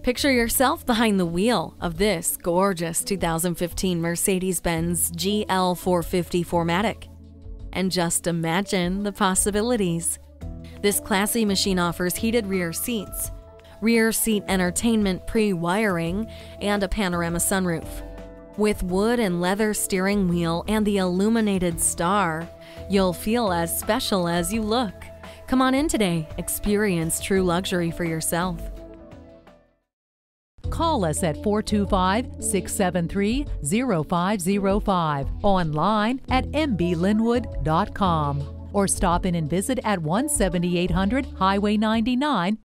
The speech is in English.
Picture yourself behind the wheel of this gorgeous 2015 Mercedes-Benz GL450 4MATIC. And just imagine the possibilities. This classy machine offers heated rear seats, rear seat entertainment pre-wiring, and a panorama sunroof. With wood and leather steering wheel and the illuminated star, you'll feel as special as you look. Come on in today, experience true luxury for yourself. Call us at 425-673-0505, online at mblynnwood.com, or stop in and visit at 17800 Highway 99,